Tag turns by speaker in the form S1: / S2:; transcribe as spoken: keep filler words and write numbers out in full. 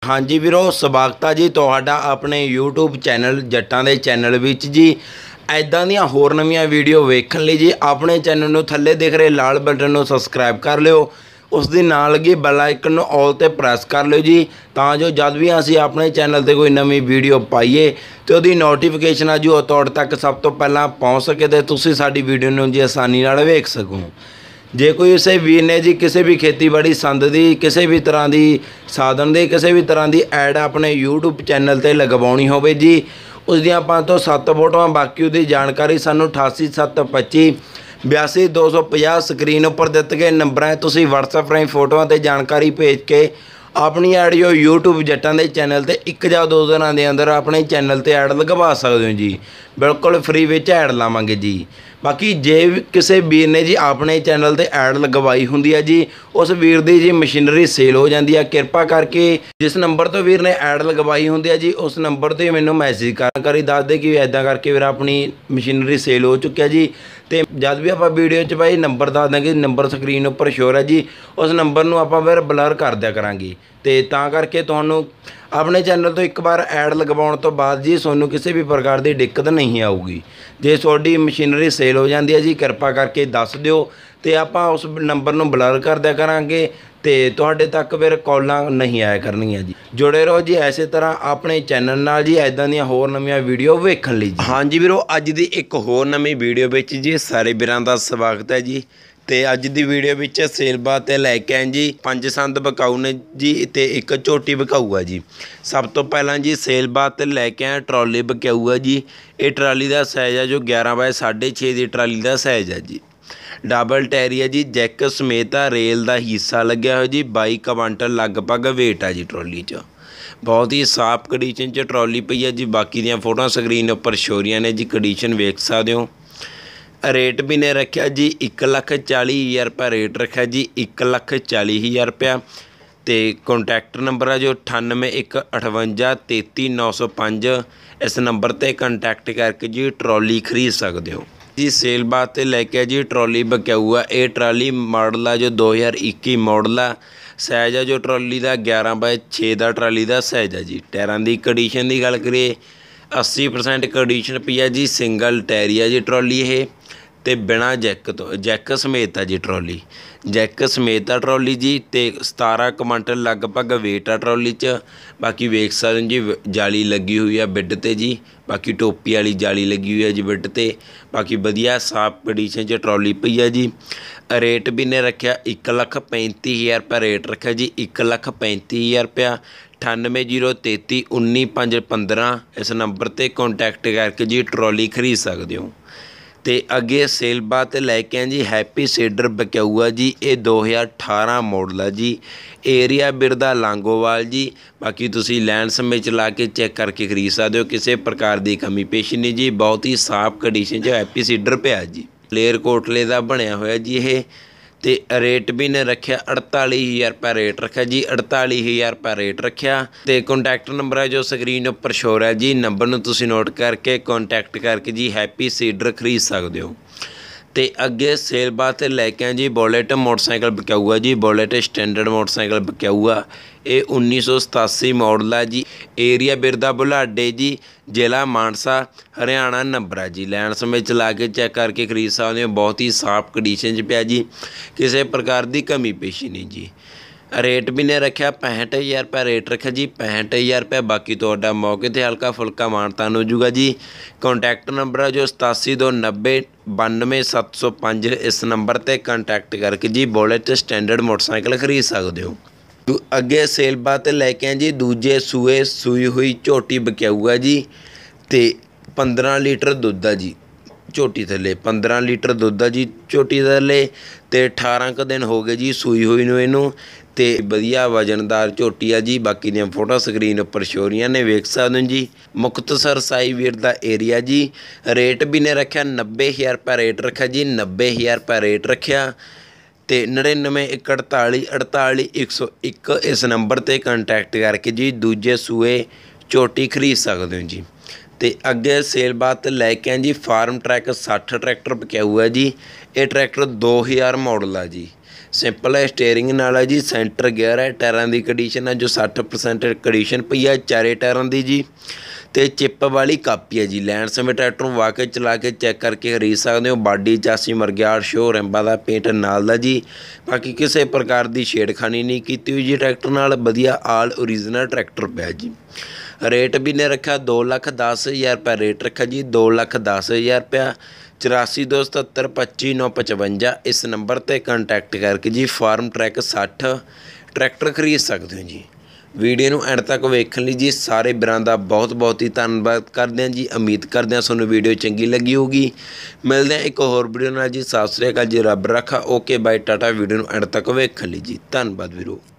S1: हाँ जी वीरो, स्वागत है जी तुहाडा अपने यूट्यूब चैनल जट्टां दे चैनल विच जी। ऐदां दीयां होर नवीआं वीडियो वेखण लई जी अपने चैनल नूं थल्ले दिख रहे लाल बटन नूं सबसक्राइब कर लिओ। उस दे नाल लगी बैल आइकन नूं ऑल ते प्रैस कर लिओ जी, तां जो जद भी असीं अपने चैनल ते कोई नवीं वीडियो पाईए ते उहदी नोटिफिकेशन आ जी ओह तुहाडे तक सब तो पहलां पहुंच सके ते तुसीं साडी वीडियो नूं जी आसानी नाल वेख सको। जे कोई उसे वीर ने जी किसी भी खेतीबाड़ी संद की किसी भी तरह की साधन की किसी भी तरह की ऐड अपने यूट्यूब चैनल पर लगवानी हो जी, उसदी पाँच तो सत्त फोटोआं बाकी उसकी जानकारी सानू अठासी सत्त पच्ची बयासी दो सौ पचास स्क्रीन उपर दिते गए नंबर है, तुसीं वट्सएप राही फोटोआं ते जानकारी भेज के अपनी ऐड जो यूट्यूब जट्टां दे चैनल ते एक या दो दिनों के अंदर अपने चैनल ते ऐड लगवा सकते हो जी। बिल्कुल फ्री विच ऐड लावांगे जी। बाकी जे किसी वीर ने जी अपने चैनल ते ऐड लगवाई हुंदी है जी, उस वीर दी जी मशीनरी सेल हो जाती है। किरपा करके जिस नंबर तो वीर ने ऐड लगवाई हुंदी है जी उस नंबर तो मैनूं मैसेज कर दस दे कि ऐदा करके वीर अपनी मशीनरी सेल हो चुकी है जी। तो जब भी आप वीडियो च भाई नंबर दस देंगे, नंबर स्क्रीन उपर शोर है जी, उस नंबर नूं आपां फिर ब्लर कर दिया करांगे। तो तां करके तुहानूं अपने चैनल तो एक बार ऐड लगवाउण तो बाद जी तुहानूं किसी भी प्रकार की दिक्कत नहीं आऊगी। जे तुहाडी मशीनरी सेल हो जाती है जी किरपा करके दस दिओ तो आपां उस नंबर नूं ब्लर कर दिया करांगे तो तुहाडे तक फिर कॉलां नहीं आया करनियां जी। जुड़े रहो जी इस तरह अपने चैनल नाल जी, ऐदां दीयां होर नवीआं वीडियो वेखण लई जी। हाँ जी वीरो, अज दी एक होर नवीं वीडियो विच जी सारे वीरां दा स्वागत है जी। तो अज की वीडियो में सेल वास्ते लैके आए जी पंज संद बकाऊ ने जी, तो एक झोटी बकाऊ है जी। सब तो पहला जी सेल वास्ते लैके आए ट्रॉली बकाऊ है जी। ये ट्राली का साइज़ है जो ग्यारह बाय साढ़े छे की ट्राली का साइज़ है जी। डबल टायरी है जी, जैक समेत आ, रेल का हिस्सा लग्या हो जी, बाई क्विंटल लगभग वेट है जी ट्रॉली च। बहुत ही साफ कंडीशन च ट्रॉली पई है जी। बाकी दियां फोटो स्क्रीन उपर शोरियां ने जी, कंडीशन वेख सकते हो। रेट भी ने रखा जी एक लख चाली हज़ार रुपया रेट रखा जी, एक लख चाली हज़ार रुपया। तो कॉन्टैक्ट नंबर है जो अठानवे एक अठवंजा तेती नौ सौ पंज, इस नंबर पर कॉन्टैक्ट करके जी ट्रॉली खरीद सकते हो जी। सेल वास्ते लैके जी ट्रॉली बकाऊ है। ये ट्राली मॉडल है जो दो हज़ार इक्की मॉडल है। साइज़ है जो ट्रॉली का ग्यारह बाय छे का ट्राली का साइज़ है जी। टायरां की कंडीशन की गल करिए अस्सी परसेंट कंडीशन पई है जी। सिंगल टायरी है जी ट्रॉली ये, तो बिना जैक तो जैक समेत है जी ट्रॉली, जैक समेत आ ट्रॉली जी। तो सतारह क्विंटल लगभग वेट आ ट्रॉली च। बाकी वेख सकते जी जाली लगी हुई है बिड ते जी, बाकी टोपी वाली जाली लगी हुई है जी बिड ते। बाकी वधिया साफ कंडीशन च ट्रॉली पई है जी। रेट भी ने रखा एक लख पैंती हज़ार रुपया रेट रखा जी, एक लख पैंती हज़ार रुपया। अठानवे जीरो तेती उन्नी पंज पंद्रह, इस नंबर पर कॉन्टैक्ट करके जी ट्रॉली खरीद सकते हो। तो अगे सेल वास्ते लैके आए जी हैप्पी सीडर बकाऊ है जी। ये दो हज़ार अठारह मॉडल है जी। एरिया बिरदा लांगोवाल जी। बाकी तुसी लैंड समय चला के चैक करके खरीद सकते हो, किसी प्रकार की कमी पेशी नहीं जी। बहुत ही साफ कंडीशन च हैप्पी सीडर पिया जी। लेर कोटले का बनया होया जी ये। तो रेट भी ने रखा अड़ताली हज़ार रुपया रेट रखा जी, अड़ताली हज़ार रुपया रेट रखा। तो कॉन्टैक्ट नंबर है जो स्क्रीन उपर शोर है जी, नंबर नूं तुसीं नोट करके कॉन्टैक्ट करके जी हैप्पी सीडर खरीद सकते हो। तो अगे सेल वास्ते लैके आए जी बुलेट मोटरसाइकिल बकाऊ है जी। बुलेट स्टैंडर्ड मोटरसाइकिल बकाऊ है। ये उन्नीस सौ सतासी मॉडल है जी। एरिया बिरदा बुलाडे जी, जिला मानसा हरियाणा नंबर है जी। लैंड समय चला के चैक करके खरीद सकते हो। बहुत ही साफ कंडीशन च पिया जी, किसी प्रकार की कमी पेशी नहीं जी। रेट भी ने रखा पैंसठ हज़ार रुपया रेट रखा जी, पैंसठ हज़ार रुपया। बाकी तो मौके पर हल्का फुल्का मानतान हो जूगा जी। कॉन्टैक्ट नंबर है जो सतासी दो नब्बे बानवे सत्त सौ पंज, इस नंबर पर कॉन्टैक्ट करके जी बुलेट स्टैंडर्ड मोटरसाइकिल खरीद सकते हो। अगे सेल वास्ते लैके आए जी दूजे सूए सूई हुई झोटी बकाऊ है जी। तो पंद्रह लीटर दुध है जी झोटी थले, पंद्रह लीटर दुध है जी झोटी थले। तो अठारह क दिन हो गए जी सूई हुई नूं इनू। तो वधिया वजनदार झोटी है जी। बाकी दियां फोटो स्क्रीन उपर शोरियां ने वेख सकते हो जी। मुक्तसर साई वीर का एरिया जी। रेट भी ने रखा नब्बे हज़ार रुपया रेट रखा जी, नब्बे हज़ार रुपया रेट रखा। तो नड़िनवे एक अड़ताली अड़ताली एक सौ एक, इस नंबर पर कॉन्टैक्ट करके जी दूजे सूए झोटी खरीद सकते हो जी। तो अगे सेल वास्ते लैके आए जी फार्म ट्रैक सठ ट्रैक्टर बकाऊ है जी। ये ट्रैक्टर दो हज़ार मॉडल है जी। ਸਿੰਪਲ ਹੈ, ਸਟੇਅਰਿੰਗ ਨਾਲ ਹੈ ਜੀ, ਸੈਂਟਰ ਗੇਅਰ ਹੈ, ਟਾਇਰਾਂ ਦੀ ਕੰਡੀਸ਼ਨ ਹੈ ਜੋ ਸੱਠ ਪਰਸੈਂਟ ਕੰਡੀਸ਼ਨ ਪਈ ਹੈ ਚਾਰੇ ਟਾਇਰਾਂ ਦੀ ਜੀ। ਤੇ ਚਿੱਪ ਵਾਲੀ ਕਾਪੀ ਹੈ ਜੀ। ਲੈਣ ਸਮੇਂ ਟਰੈਕਟਰ ਨੂੰ ਵਾਕੇ ਚਲਾ ਕੇ ਚੈੱਕ ਕਰਕੇ ਖਰੀਦ ਸਕਦੇ ਹੋ। ਬਾਡੀ ਚਾਸੀ ਮਰਗਿਆੜ ਸ਼ੋ ਰਿੰਬਾਂ ਦਾ ਪੇਂਟ ਨਾਲ ਦਾ ਜੀ। ਬਾਕੀ ਕਿਸੇ ਪ੍ਰਕਾਰ ਦੀ ਛੇੜਖਾਨੀ ਨਹੀਂ ਕੀਤੀ ਹੋਈ ਜੀ ਟਰੈਕਟਰ ਨਾਲ। ਵਧੀਆ ਆਲ ਓਰੀਜਨਲ ਟਰੈਕਟਰ ਪਿਆ ਜੀ। ਰੇਟ ਵੀ ਨੇ ਰੱਖਿਆ ਦੋ ਲੱਖ ਦਸ ਹਜ਼ਾਰ ਰੁਪਇਆ ਰੇਟ ਰੱਖਿਆ ਜੀ, ਦੋ ਲੱਖ ਦਸ ਹਜ਼ਾਰ ਰੁਪਇਆ। ਚੁਰਾਸੀ ਦੋ ਸਤੱਤਰ ਪੱਚੀ ਨੌ ਪਚਵੰਜਾ ਇਸ ਨੰਬਰ 'ਤੇ ਕੰਟੈਕਟ ਕਰਕੇ ਜੀ ਫਾਰਮ ਟਰੈਕ ਸੱਠ ਟਰੈਕਟਰ ਖਰੀਦ ਸਕਦੇ ਹੋ ਜੀ। ਵੀਡੀਓ ਨੂੰ ਐਂਡ ਤੱਕ ਵੇਖਣ ਲਈ ਜੀ ਸਾਰੇ ਵੀਰਾਂ ਦਾ ਬਹੁਤ ਬਹੁਤ ਹੀ ਧੰਨਵਾਦ ਕਰਦੇ ਹਾਂ ਜੀ। ਉਮੀਦ ਕਰਦੇ ਹਾਂ ਤੁਹਾਨੂੰ ਵੀਡੀਓ ਚੰਗੀ ਲੱਗੀ ਹੋਊਗੀ। ਮਿਲਦੇ ਹਾਂ ਇੱਕ ਹੋਰ ਵੀਡੀਓ ਨਾਲ ਜੀ। ਸਤਿ ਸ਼੍ਰੀ ਅਕਾਲ ਜੀ, ਰੱਬ ਰੱਖਾ। Okay bye, tata. ਵੀਡੀਓ ਨੂੰ ਐਂਡ ਤੱਕ ਵੇਖਣ ਲਈ ਜੀ ਧੰਨਵਾਦ ਵੀਰੋ।